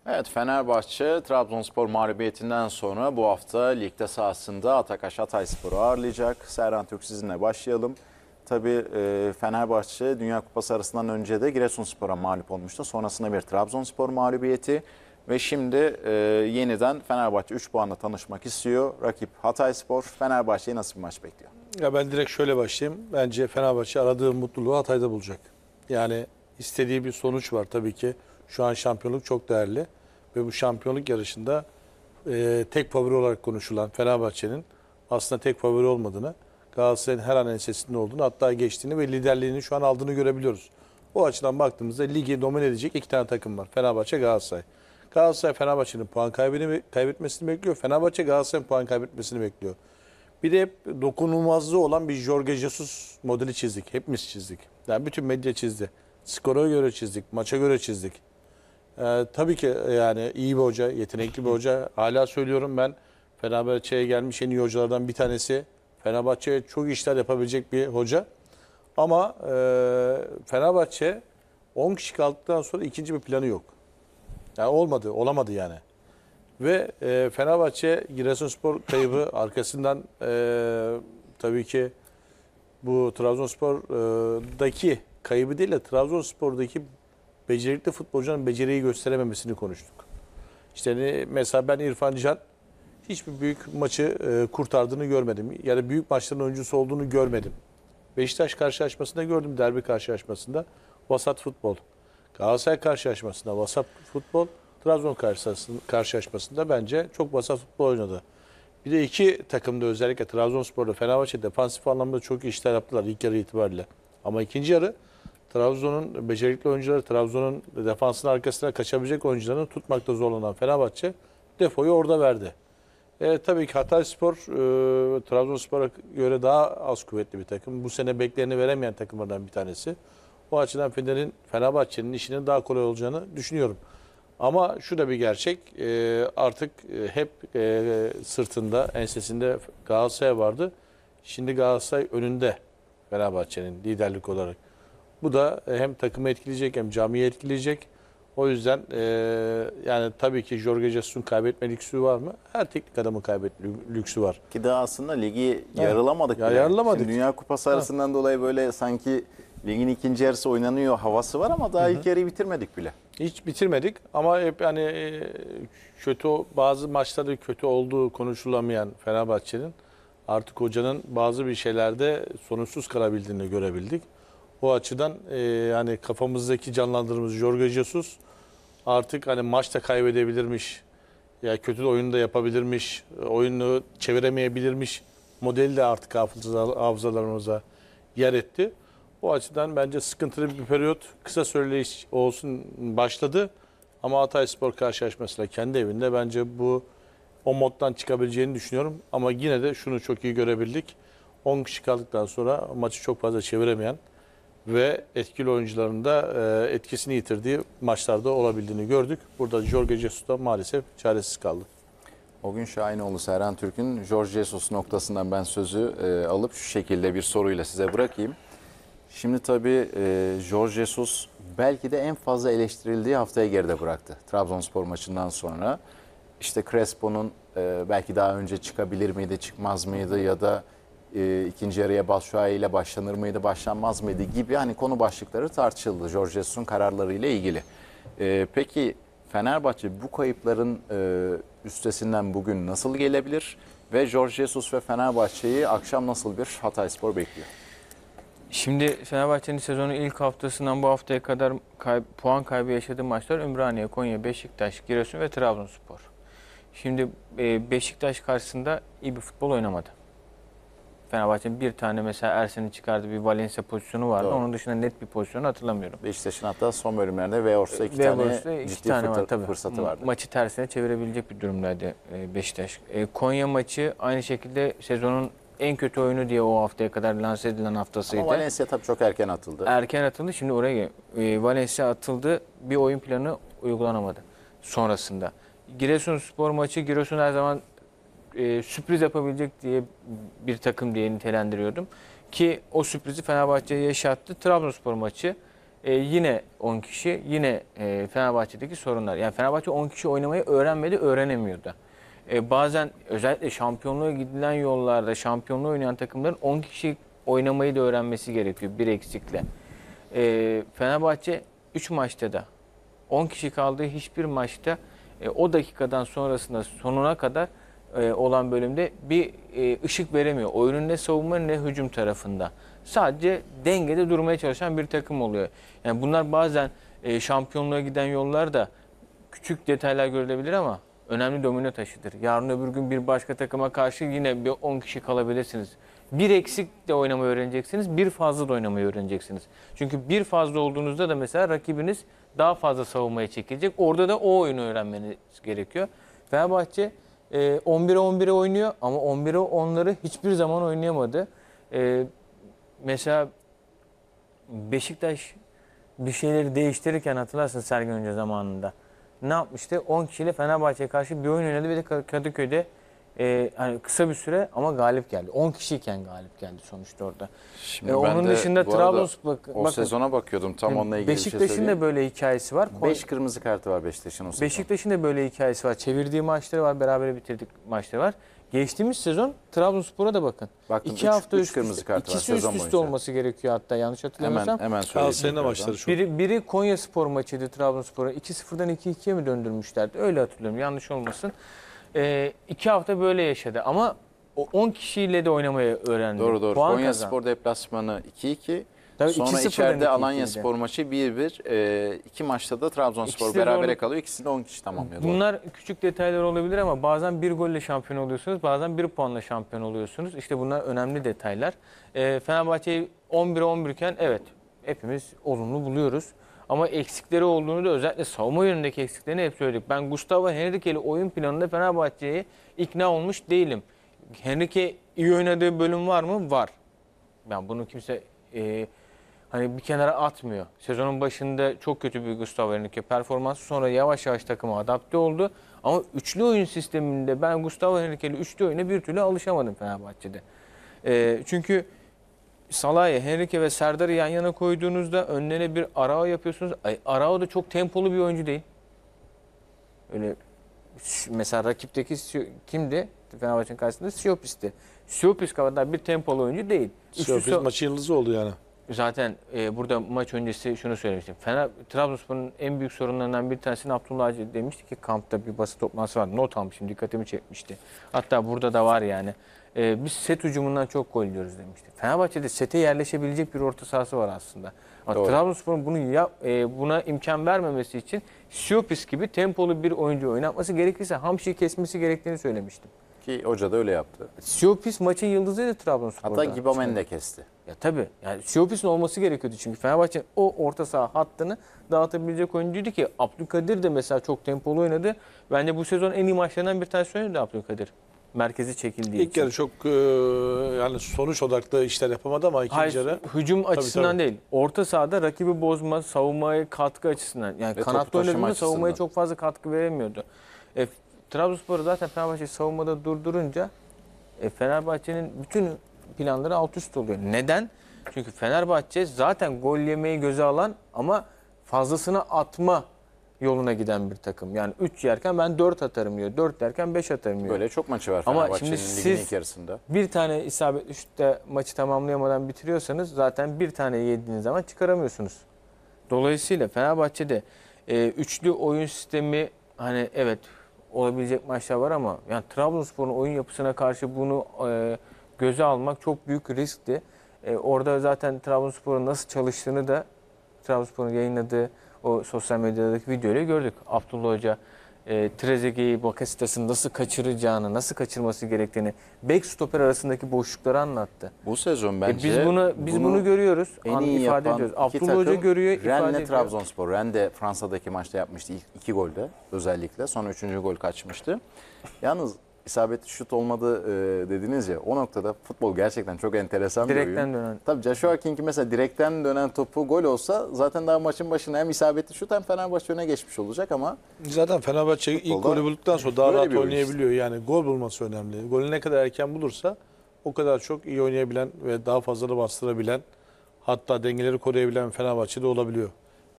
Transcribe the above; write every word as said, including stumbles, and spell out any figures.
Evet, Fenerbahçe Trabzonspor mağlubiyetinden sonra bu hafta ligde sahasında Atakaş Hatayspor'u ağırlayacak. Serhan Türk, sizinle başlayalım. Tabii e, Fenerbahçe Dünya Kupası arasından önce de Giresunspor'a mağlup olmuştu. Sonrasında bir Trabzonspor mağlubiyeti ve şimdi e, yeniden Fenerbahçe üç puanla tanışmak istiyor. Rakip Hatayspor. Fenerbahçe'yi nasıl bir maç bekliyor? Ya ben direkt şöyle başlayayım. Bence Fenerbahçe aradığı mutluluğu Hatay'da bulacak. Yani istediği bir sonuç var tabii ki. Şu an şampiyonluk çok değerli. Ve bu şampiyonluk yarışında e, tek favori olarak konuşulan Fenerbahçe'nin aslında tek favori olmadığını, Galatasaray'ın her an ensesinde olduğunu, hatta geçtiğini ve liderliğini şu an aldığını görebiliyoruz. O açıdan baktığımızda ligi domine edecek iki tane takım var. Fenerbahçe, Galatasaray. Galatasaray Fenerbahçe'nin puan kaybını, kaybetmesini bekliyor. Fenerbahçe Galatasaray'ın puan kaybetmesini bekliyor. Bir de hep dokunulmazlığı olan bir Jorge Jesus modeli çizdik. Hepimiz çizdik. Yani bütün medya çizdi. Skora göre çizdik, maça göre çizdik. Ee, tabii ki yani iyi bir hoca, yetenekli bir hoca. Hala söylüyorum, ben Fenerbahçe'ye gelmiş en iyi hocalardan bir tanesi. Fenerbahçe'ye çok işler yapabilecek bir hoca. Ama e, Fenerbahçe on kişi kaldıktan sonra ikinci bir planı yok. Yani olmadı, olamadı yani. Ve e, Fenerbahçe Giresunspor kaybı arkasından e, tabii ki bu Trabzonspor'daki kaybı değil de Trabzonspor'daki becerikli futbolcunun beceriyi gösterememesini konuştuk. İşte ne, mesela ben İrfan Can hiçbir büyük maçı e, kurtardığını görmedim. Yani büyük maçların oyuncusu olduğunu görmedim. Beşiktaş karşılaşmasında gördüm, derbi karşılaşmasında vasat futbol. Galatasaray karşılaşmasında vasat futbol. Trabzon karşılaşmasında bence çok vasat futbol oynadı. Bir de iki takımda, özellikle Trabzonspor'da Fenerbahçe defansif anlamda çok iyi işler yaptılar ilk yarı itibariyle. Ama ikinci yarı Trabzon'un becerikli oyuncuları, Trabzon'un defansının arkasına kaçabilecek oyuncularını tutmakta zorlanan Fenerbahçe defoyu orada verdi. E, tabii ki Hatayspor e, Trabzonspor'a göre daha az kuvvetli bir takım. Bu sene beklerini veremeyen takımlardan bir tanesi. O açıdan Fener'in, Fenerbahçe'nin işinin daha kolay olacağını düşünüyorum. Ama şu da bir gerçek, e, artık e, hep e, sırtında, ensesinde Galatasaray vardı. Şimdi Galatasaray önünde Fenerbahçe'nin liderlik olarak. Bu da hem takımı etkileyecek hem camiyi etkileyecek. O yüzden e, yani tabii ki Jorge Jesus'un kaybetme lüksü var mı? Her teknik adamın kaybetme lüksü var. Ki daha aslında ligi yarılamadık Ya bile. yarılamadık. Şimdi Dünya Kupası arasından dolayı böyle sanki ligin ikinci yarısı oynanıyor havası var ama daha Hı -hı. ilk yarıyı bitirmedik bile. Hiç bitirmedik ama hep hani kötü, bazı maçlarda kötü olduğu konuşulamayan Fenerbahçe'nin artık hocanın bazı bir şeylerde sonuçsuz kalabildiğini görebildik. O açıdan e, yani kafamızdaki canlandırdığımız Jorge Jesus artık hani maçta kaybedebilirmiş, ya kötü de oyunu da yapabilirmiş, oyunu çeviremeyebilirmiş modeli de artık hafızalarımıza yer etti. O açıdan bence sıkıntılı bir periyot kısa süreli olsun başladı. Ama Hatayspor karşılaşmasıyla kendi evinde bence bu o moddan çıkabileceğini düşünüyorum. Ama yine de şunu çok iyi görebildik. on kişi kaldıktan sonra maçı çok fazla çeviremeyen ve etkili oyuncuların da etkisini yitirdiği maçlarda olabildiğini gördük. Burada Jorge Jesus da maalesef çaresiz kaldı. O gün Şahinoğlu, Serhan Türk'ün Jorge Jesus noktasından ben sözü e, alıp şu şekilde bir soruyla size bırakayım. Şimdi tabii e, Jorge Jesus belki de en fazla eleştirildiği haftaya geride bıraktı. Trabzonspor maçından sonra işte Crespo'nun e, belki daha önce çıkabilir miydi, çıkmaz mıydı ya da e, ikinci yarıya Batshuayi ile başlanır mıydı, başlanmaz mıydı gibi hani konu başlıkları tartışıldı Jorge Jesus'un kararlarıyla ilgili. E, peki Fenerbahçe bu kayıpların e, üstesinden bugün nasıl gelebilir ve Jorge Jesus ve Fenerbahçe'yi akşam nasıl bir Hatayspor bekliyor? Şimdi Fenerbahçe'nin sezonun ilk haftasından bu haftaya kadar kay puan kaybı yaşadığı maçlar Ümraniye, Konya, Beşiktaş, Giresun ve Trabzonspor. Şimdi e, Beşiktaş karşısında iyi bir futbol oynamadı. Fenerbahçe'nin bir tane mesela Ersen'in çıkardığı bir Valencia pozisyonu vardı. Doğru. Onun dışında net bir pozisyonu hatırlamıyorum. Beşiktaş'ın hatta son bölümlerde Wehors'ta iki Wehors'ta tane iki ciddi tane fırsatı, var, tabii. fırsatı vardı. Maçı tersine çevirebilecek bir durumdaydı Beşiktaş. Konya maçı aynı şekilde sezonun en kötü oyunu diye o haftaya kadar lanse edilen haftasıydı. Ama Valencia tabii çok erken atıldı. Erken atıldı. Şimdi oraya gel. Valencia atıldı. Bir oyun planı uygulanamadı sonrasında. Giresunspor maçı, Giresun her zaman e, sürpriz yapabilecek diye bir takım diye nitelendiriyordum. Ki o sürprizi Fenerbahçe'ye yaşattı. Trabzonspor maçı e, yine on kişi, yine e, Fenerbahçe'deki sorunlar. Yani Fenerbahçe on kişi oynamayı öğrenmedi, öğrenemiyordu. E, bazen özellikle şampiyonluğa gidilen yollarda şampiyonluğu oynayan takımların on kişi oynamayı da öğrenmesi gerekiyor bir eksikle. E, Fenerbahçe üç maçta da on kişi kaldığı hiçbir maçta e, o dakikadan sonrasında sonuna kadar e, olan bölümde bir e, ışık veremiyor. Oyunun ne savunma ne hücum tarafında. Sadece dengede durmaya çalışan bir takım oluyor. Yani bunlar bazen e, şampiyonluğa giden yollarda küçük detaylar görülebilir ama önemli domino taşıdır. Yarın öbür gün bir başka takıma karşı yine bir on kişi kalabilirsiniz. Bir eksik de oynamayı öğreneceksiniz, bir fazla da oynamayı öğreneceksiniz. Çünkü bir fazla olduğunuzda da mesela rakibiniz daha fazla savunmaya çekilecek. Orada da o oyunu öğrenmeniz gerekiyor. Fenerbahçe e, on bire on bire oynuyor ama on bire onları hiçbir zaman oynayamadı. E, mesela Beşiktaş bir şeyleri değiştirirken hatırlarsın Sergen Hoca zamanında. Ne yapmıştı? on kişiyle Fenerbahçe'ye karşı bir oyun oynadı ve de Kadıköy'de e, hani kısa bir süre ama galip geldi. on kişiyken galip geldi sonuçta orada. Şimdi E, ben onun de dışında bu arada Trabzonspor o bakın, sezona bakıyordum. Tam onunla ilgili bir şey Beşiktaş'ın söyleyeyim. da böyle hikayesi var. beş kırmızı kartı var Beşiktaş'ın o sezon. Beşiktaş'ın da böyle hikayesi var. Çevirdiği maçları var, beraber bitirdik maçları var. Geçtiğimiz sezon Trabzonspor'a da bakın. Baktım, İki üç- hafta üç üst kırmızı üste, kartı var ikisi üst sezon üste boyunca. olması gerekiyor hatta yanlış hatırlamıyorsam. Hemen hemen Galatasaray'ın söyleyeyim. da maçları çok. Biri, biri Konyaspor maçıydı Trabzonspor'a. iki sıfırdan iki ikiye mi döndürmüşlerdi? Öyle hatırlıyorum. Yanlış olmasın. Ee, iki hafta böyle yaşadı ama o on kişiyle de oynamayı öğrendi. Doğru doğru. Puan Konya kazandı. Spor deplasmanı iki iki. Tabii Sonra iki sıfırdan içeride iki Alanya ikiydi. Spor maçı bir bir. Ee, iki maçta da Trabzonspor İkisi de berabere zorluk- kalıyor. İkisini de on kişi tamamlıyor. Doğru. Bunlar küçük detaylar olabilir ama bazen bir golle şampiyon oluyorsunuz, bazen bir puanla şampiyon oluyorsunuz. İşte bunlar önemli detaylar. Ee, Fenerbahçe'yi on bire on bir iken evet hepimiz olumlu buluyoruz. Ama eksikleri olduğunu da özellikle savunma yönündeki eksiklerini hep söyledik. Ben Gustavo Henrique'li oyun planında Fenerbahçe'ye ikna olmuş değilim. Henrique iyi oynadığı bölüm var mı? Var. Yani bunu kimse e, hani bir kenara atmıyor. Sezonun başında çok kötü bir Gustavo Henrique performansı, sonra yavaş yavaş takıma adapte oldu. Ama üçlü oyun sisteminde ben Gustavo Henrique'li üçlü oyuna bir türlü alışamadım Fenerbahçe'de. E, çünkü Salah'ı, Henrique ve Serdar'ı yan yana koyduğunuzda önlerine bir Arao yapıyorsunuz. Ay, Arao da çok tempolu bir oyuncu değil. Öyle mesela rakipteki Sio- kimdi? Fenerbahçe'nin karşısında Siopis'ti. Siopis kadar bir tempolu oyuncu değil. Üstü Siyopis so- maçı yıldızı oldu yani. Zaten e, burada maç öncesi şunu söylemiştim. Fener, Trabzonspor'un en büyük sorunlarından bir tanesini Abdullah Avcı demişti ki kampta bir basın toplantısı var. Not almışım, dikkatimi çekmişti. Hatta burada da var yani. E, biz set hücumundan çok gol yiyoruz demişti. Fenerbahçe'de sete yerleşebilecek bir orta sahası var aslında. Ama Doğru. Trabzonspor'un bunu yap, e, buna imkan vermemesi için Siopis gibi tempolu bir oyuncu oynatması gerekirse Hamşi'yi kesmesi gerektiğini söylemiştim. Ki hoca da öyle yaptı. Siopis maçın yıldızıydı Trabzonspor'da. Hatta Gibamen de kesti. Ya tabii. Yani Siopis'in olması gerekiyordu çünkü Fenerbahçe o orta saha hattını dağıtabilecek oyuncuydu ki Abdülkadir de mesela çok tempolu oynadı. Bence bu sezon en iyi maçlarından bir tanesi oynadı Abdülkadir. Merkezi çekildiği İlk için. yarı çok e, yani sonuç odaklı işler yapamadı ama ikinci Hayır, yarı hücum açısından tabii. değil. Orta sahada rakibi bozma, savunmaya katkı açısından. Yani Ve kanatta topu taşıma oynadığında savunmaya açısından. çok fazla katkı veremiyordu. E, Trabzonspor'u zaten Fenerbahçe savunmada durdurunca e, Fenerbahçe'nin bütün planları alt üst oluyor. Neden? Çünkü Fenerbahçe zaten gol yemeyi göze alan ama fazlasını atma yoluna giden bir takım. Yani üç yerken ben dört atarım diyor. dört derken beş atarım diyor. Böyle çok maçı var Ama Fenerbahçe'nin şimdi ligin siz- ilk yarısında. Bir tane isabetli şutta maçı tamamlayamadan bitiriyorsanız zaten bir tane yediğiniz zaman çıkaramıyorsunuz. Dolayısıyla Fenerbahçe'de e, üçlü oyun sistemi hani evet olabilecek maçlar var ama yani Trabzonspor'un oyun yapısına karşı bunu e, göze almak çok büyük riskti. E, orada zaten Trabzonspor'un nasıl çalıştığını da Trabzonspor'un yayınladığı o sosyal medyadaki videoyla gördük. Abdullah Hoca e, Trezeguet'i, Bakasetas'ın nasıl kaçıracağını, nasıl kaçırması gerektiğini, bek stoper arasındaki boşlukları anlattı. Bu sezon E, bence biz bunu biz bunu, görüyoruz, en an, iyi ifade yapan ediyoruz. iki Abdullah Hoca takım görüyor, ifade Rennes'le ediyor. Trabzonspor. Rennes de Fransa'daki maçta yapmıştı ilk iki golde özellikle. Sonra üçüncü gol kaçmıştı. Yalnız isabetli şut olmadı e, dediniz ya, o noktada futbol gerçekten çok enteresan bir oyun. Direkten dönen. Tabii Joshua King'i mesela direkten dönen topu gol olsa zaten daha maçın başına hem isabetli şut hem Fenerbahçe öne geçmiş olacak ama zaten Fenerbahçe ilk Futbolda golü bulduktan sonra daha böyle rahat bir oyun oynayabiliyor. Yani gol bulması önemli. Golü ne kadar erken bulursa o kadar çok iyi oynayabilen ve daha fazla da bastırabilen Hatta dengeleri koruyabilen Fenerbahçe de olabiliyor.